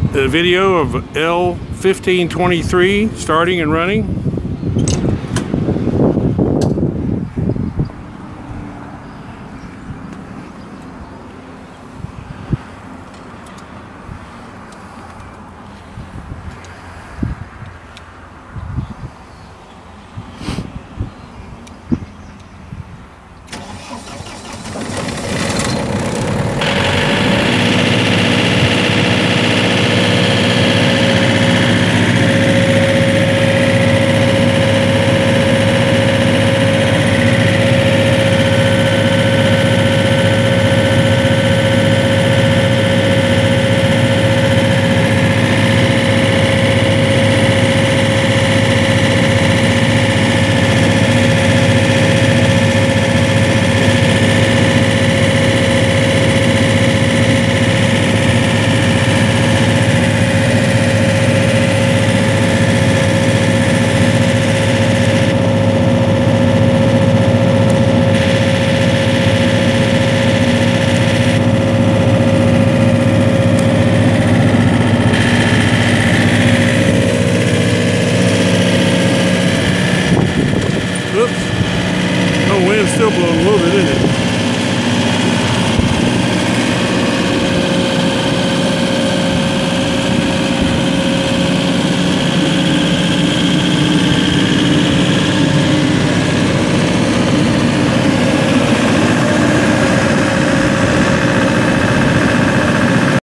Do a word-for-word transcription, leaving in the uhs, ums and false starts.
a video of L fifteen twenty-three starting and running. Oops. Oh, wind's still blowing a little bit, isn't it?